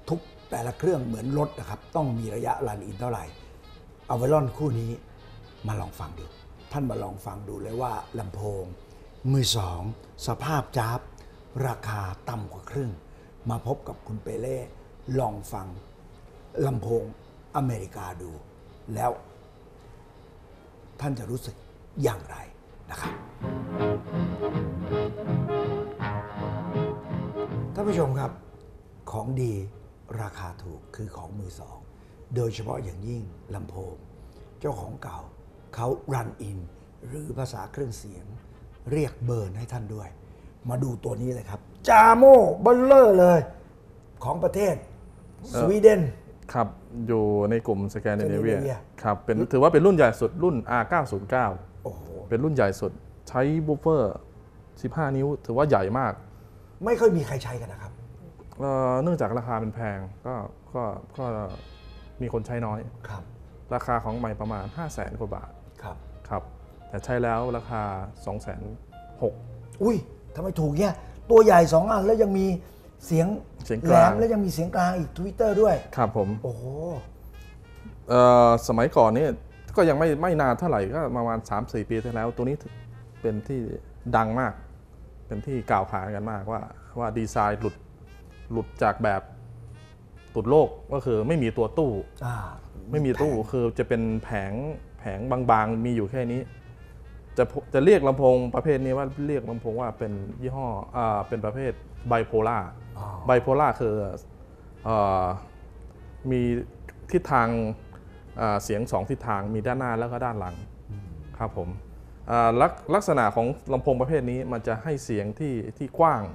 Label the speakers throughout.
Speaker 1: ทุกแต่ละเครื่องเหมือนรถนะครับต้องมีระยะรันอินเท่าไหร่เอาไวรอนคู่นี้มาลองฟังดูท่านมาลองฟังดูเลยว่าลำโพงมือสองสภาพจ๊าบราคาต่ำกว่าครึ่งมาพบกับคุณเปเล่ลองฟังลำโพงอเมริกาดูแล้วท่านจะรู้สึกอย่างไรนะครับท่านผู้ชมครับของดีราคาถูกคือของมือสองโดยเฉพาะอย่างยิ่งลำโพงเจ้าของเก่าเขารันอินหรือภาษาเครื่องเสียงเรียกเบิร์นให้ท่านด้วยมาดูตัวนี้เลยครับจาโม่เบลเลอร์เลยของประเทศสวีเดน
Speaker 2: ครับอยู่ในกลุ่มสแกนดิเนเวีย
Speaker 1: Scandinavia
Speaker 2: ครับถือว่าเป็นรุ่นใหญ่สุดรุ่น R909
Speaker 1: โอ้โห
Speaker 2: เป็นรุ่นใหญ่สุดใช้บูฟเฟอร์15 นิ้วถือว่าใหญ่มาก
Speaker 1: ไม่ค่อยมีใครใช้กันนะครับ
Speaker 2: เนื่องจากราคาเป็นแพงก็มีคนใช้น้อย
Speaker 1: ครับ
Speaker 2: ราคาของใหม่ประมาณ 500,000 กว่าบาท
Speaker 1: ครับ
Speaker 2: ครับแต่ใช้แล้วราคา 260,000
Speaker 1: อุ้ยทำไมถูกเนี่ยตัวใหญ่2อันแล้วยังมีเสียงแหลมแล้วยังมีเสียงกลางอีก Twitter ด้วย
Speaker 2: ครับผม
Speaker 1: โอ้โห
Speaker 2: สมัยก่อนนี่ก็ยังไม่นานเท่าไหร่ก็ประมาณ 3-4 ปีที่แล้วตัวนี้เป็นที่ดังมากเป็นที่กล่าวขานกันมากว่าดีไซน์หลุดจากแบบตุดโลกก็คือไม่มีตัวตู้ไม่มีตู้คือจะเป็นแผงบางๆมีอยู่แค่นี้จะเรียกลำโพงประเภทนี้ว่าเรียกลำโพงว่าเป็นยี่ห้อเป็นประเภทไบโพล่าไบโพล่าคือมีทิศทางเสียง2ทิศทางมีด้านหน้าแล้วก็ด้านหลังครับผมลักษณะของลำโพงประเภทนี้มันจะให้เสียงที่กว้าง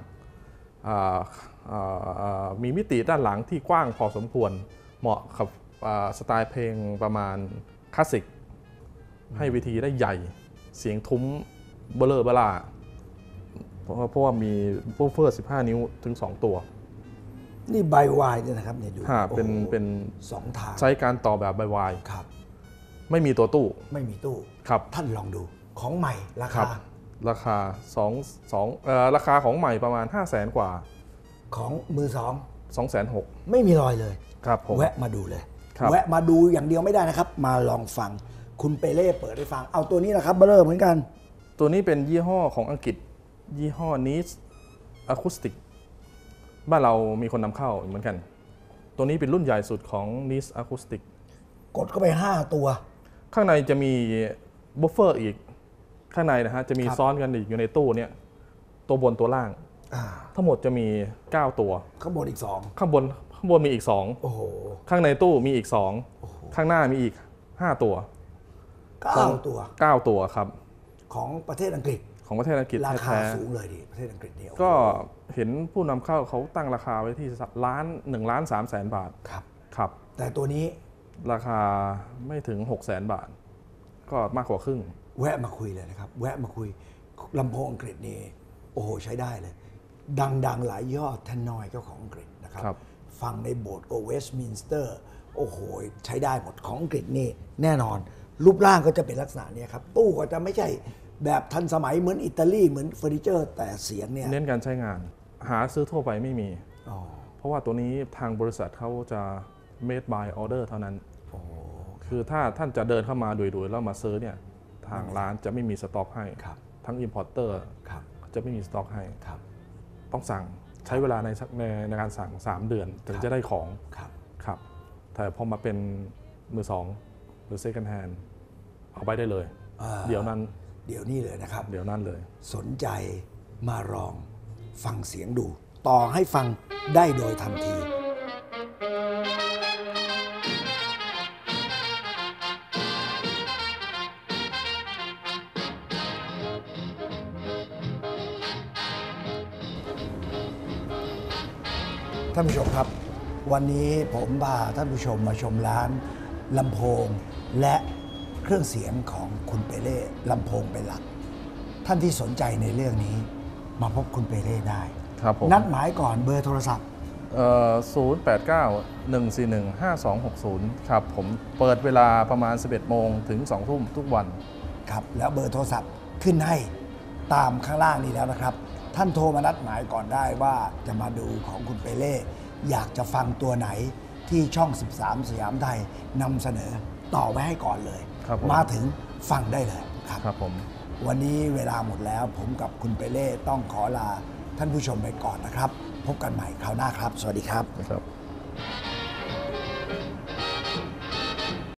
Speaker 2: มีมิติด้านหลังที่กว้างพอสมควรเหมาะกับสไตล์เพลงประมาณคลาสสิกให้เวทีได้ใหญ่เสียงทุ้มเบลอเบล่าเพราะว่ามีบูฟเฟอร์15 นิ้วถึง2ตัว
Speaker 1: นี่ไบวายเนี่ยนะครับเนี่ยดู
Speaker 2: เป็น
Speaker 1: 2ทาง
Speaker 2: ใช้การต่อแบบไบวาย
Speaker 1: ครับ
Speaker 2: ไม่มีตัวตู้
Speaker 1: ไม่มีตู้
Speaker 2: ครับ
Speaker 1: ท่านลองดูของใหม่ราคา
Speaker 2: ราคาของใหม่ประมาณ 500,000 กว่า
Speaker 1: ของมือสอง
Speaker 2: 260,000
Speaker 1: ไม่มีรอยเลย
Speaker 2: ครับผม
Speaker 1: แวะมาดูเลยแวะมาดูอย่างเดียวไม่ได้นะครับมาลองฟังคุณเปเล่เปิดให้ฟังเอาตัวนี้นะครับเบลอเหมือนกัน
Speaker 2: ตัวนี้เป็นยี่ห้อของอังกฤษยี่ห้อ Nice Acoustic บ้านเรามีคนนำเข้าเหมือนกันตัวนี้เป็นรุ่นใหญ่สุดของ Nice Acoustic
Speaker 1: กดเข้าไป5ตัว
Speaker 2: ข้างในจะมีบูฟเฟอร์อีกข้างในนะฮะจะมีซ้อนกันอีกอยู่ในตู้เนี่ยตัวบนตัวล่างทั้งหมดจะมี9ตัว
Speaker 1: ข้างบนอีก2
Speaker 2: ข้างบนมีอีก2
Speaker 1: โอ้โห
Speaker 2: ข้างในตู้มีอีก2ข้างหน้ามีอีก5ตัว
Speaker 1: 9
Speaker 2: ตัวครับ
Speaker 1: ของประเทศอังกฤษราคาสูงเลยดิประเทศอังกฤษเดียว
Speaker 2: ก็เห็นผู้นำเข้าเขาตั้งราคาไว้ที่1,300,000 บาทครับ
Speaker 1: แต่ตัวนี้
Speaker 2: ราคาไม่ถึง600,000 บาทก็มากกว่าครึ่ง
Speaker 1: แวะมาคุยเลยนะครับแวะมาคุยลำโพงอังกฤษนี่โอ้โหใช้ได้เลยดังหลายยอดแทนนอยเจ้าของอังกฤษนะครับฟังในโบสถ์เวสต์มินสเตอร์โอ้โหใช้ได้หมดของอังกฤษนี่แน่นอนรูปร่างก็จะเป็นลักษณะนี้ครับตู้ก็จะไม่ใช่แบบทันสมัยเหมือนอิตาลีเหมือนเฟอร์นิเจอร์แต่เสียงเนี่ย
Speaker 2: เน้นการใช้งานหาซื้อทั่วไปไม่มีเพราะว่าตัวนี้ทางบริษัทเขาจะ made by order เท่านั้นคือถ้าท่านจะเดินเข้ามาโดยแล้วมาซื้อเนี่ยทางร้านจะไม่มีสต็อกให้ทั้ง importer จะไม่มีสต็อกให้ต้องสั่งใช้เวลาในการสั่ง3 เดือนถึงจะได้ของครับแต่พอมาเป็นมือสองหรือ second hand เอาไปได้เลยเดี๋ยว
Speaker 1: นี้เลยนะครับ
Speaker 2: เดี๋ยวนั้นเลย
Speaker 1: สนใจมาลองฟังเสียงดูต่อให้ฟังได้โดยทันทีท่านผู้ชมครับวันนี้ผมพาท่านผู้ชมมาชมร้านลำโพงและเครื่องเสียงของคุณเปเล่ลำโพงเป็นหลักท่านที่สนใจในเรื่องนี้มาพบคุณเปเล่ได้
Speaker 2: ครับผม
Speaker 1: นัดหมายก่อนเบอร์โทรศัพท์
Speaker 2: 089-141-5260ครับผมเปิดเวลาประมาณ 11 โมงถึง 2 ทุ่มทุกวัน
Speaker 1: ครับแล้วเบอร์โทรศัพท์ขึ้นให้ตามข้างล่างนี้แล้วนะครับท่านโทรมานัดหมายก่อนได้ว่าจะมาดูของคุณเปเล่อยากจะฟังตัวไหนที่ช่อง 13 สยามไทยนำเสนอต่อไว้ให้ก่อนเลย
Speaker 2: ครับผม
Speaker 1: มาถึงฟังได้เลยครับ
Speaker 2: ครับผม
Speaker 1: วันนี้เวลาหมดแล้วผมกับคุณเปเล่ต้องขอลาท่านผู้ชมไปก่อนนะครับ พบกันใหม่คราวหน้าครับ สวัสดีครับ
Speaker 2: นะครับ